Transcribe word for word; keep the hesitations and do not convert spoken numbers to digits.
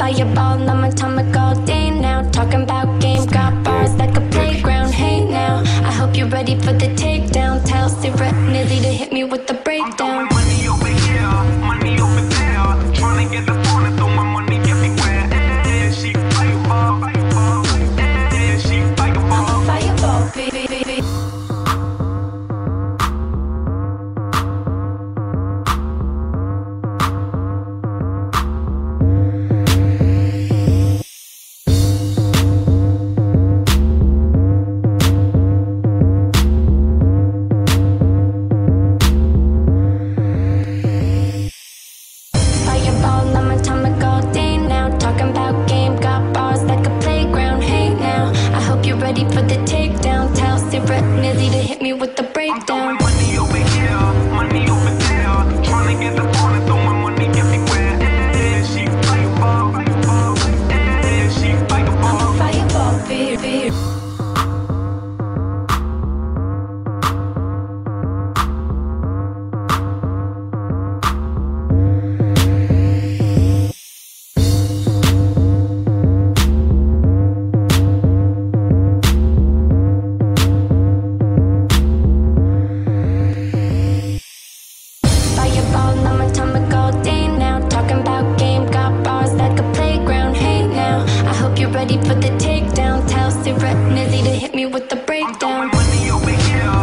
Fireball, I'm atomic all day now. Talking about game, got bars like a playground. Hey now, I hope you're ready for the takedown. Tell Sarah Nizzy to hit me with the breakdown. Money over here, money over there. Tryna get the phone and throw my money everywhere. Eh, she fireball, fireball. Eh, she fireball. Fireball, baby. Ready for the takedown. Tell Sarah Nizzy to hit me with the breakdown. Money over here, money over there. Tryna get the phone and throw my money everywhere. Eh, she fireball, fireball. Eh, she fireball. Fireball, baby. Ready for the takedown. Tell Sarah Nizzy to hit me with the breakdown. Money over here.